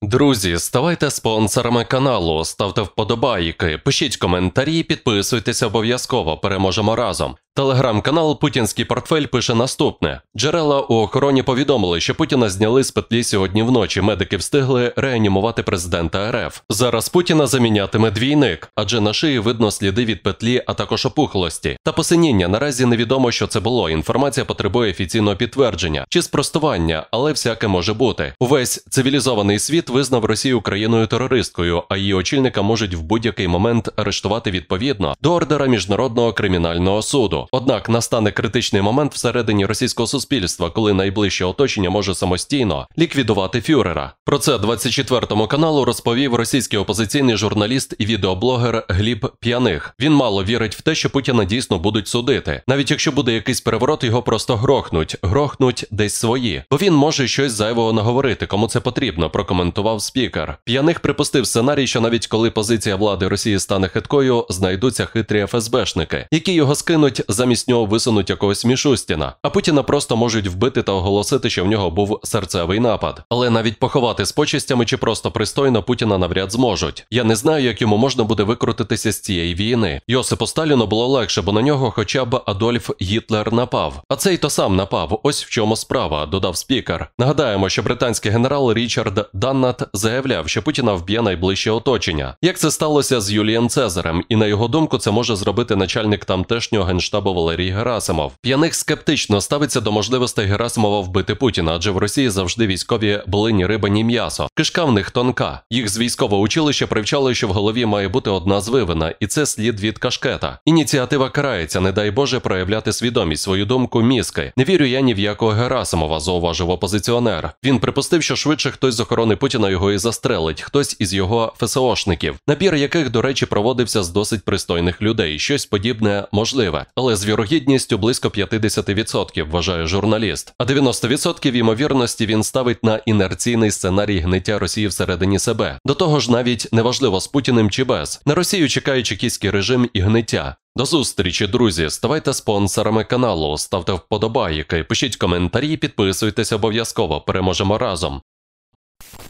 Друзі, ставайте спонсорами каналу, ставте вподобайки, пишіть коментарі, підписуйтесь обов'язково, переможемо разом. Телеграм-канал «Путінський портфель» пише наступне. Джерела у охороні повідомили, що Путіна зняли з петлі сьогодні вночі. Медики встигли реанімувати президента РФ. Зараз Путіна замінятиме двійник, адже на шиї видно сліди від петлі, а також опухлості. Та посиніння. Наразі невідомо, що це було. Інформація потребує офіційного підтвердження чи спростування, але всяке може бути. Увесь цивілізований світ визнав Росію країною-терористкою, а її очільника можуть в будь-який момент арештувати відповідно до ордера Міжнародного кримінального суду. Однак настане критичний момент всередині російського суспільства, коли найближче оточення може самостійно ліквідувати фюрера. Про це 24-му каналу розповів російський опозиційний журналіст і відеоблогер Гліб П'яних. Він мало вірить в те, що Путіна дійсно будуть судити. Навіть якщо буде якийсь переворот, його просто грохнуть десь свої. Бо він може щось зайвого наговорити, кому це потрібно, прокоментував спікер. П'яних припустив сценарій, що навіть коли позиція влади Росії стане хиткою, знайдуться хитрі ФСБшники, які його скинуть, замість нього висунуть якогось Мішустіна. А Путіна просто можуть вбити та оголосити, що в нього був серцевий напад. Але навіть поховати з почестями чи просто пристойно Путіна навряд зможуть. Я не знаю, як йому можна буде викрутитися з цієї війни. Йосипу Сталіну було легше, бо на нього хоча б Адольф Гітлер напав. А цей то сам напав. Ось в чому справа, додав спікер. Нагадаємо, що британський генерал Річард Даннат заявляв, що Путіна вб'є найближче оточення. Як це сталося з Юлієм Цезарем? І на його думку, це може зробити начальник тамтешнього генштабу Валерій Герасимов. П'яних скептично ставиться до можливостей Герасимова вбити Путіна, адже в Росії завжди військові були ні риба, ні м'ясо. Кишка в них тонка. Їх з військового училища привчали, що в голові має бути одна звивина, і це слід від кашкета. Ініціатива карається, не дай Боже проявляти свідомість, свою думку, мізки. Не вірю я ні в якого Герасимова, зауважив опозиціонер. Він припустив, що швидше хтось з охорони Путіна його і застрелить, хтось із його ФСОшників, набір яких, до речі, проводився з досить пристойних людей. Щось подібне можливе. Але з вірогідністю близько 50%, вважає журналіст. А 90% ймовірності він ставить на інерційний сценарій гниття Росії всередині себе. До того ж, навіть неважливо з Путіним чи без. На Росію чекає чекістський режим і гниття. До зустрічі, друзі! Ставайте спонсорами каналу, ставте вподобайки, пишіть коментарі, підписуйтесь обов'язково, переможемо разом.